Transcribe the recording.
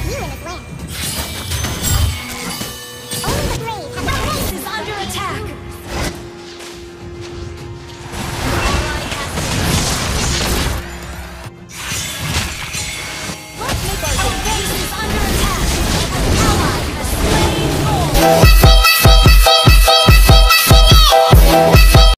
new in this land. Only the brave have the base is under attack. Let's make our base is under attack. An ally has slain Mlbb.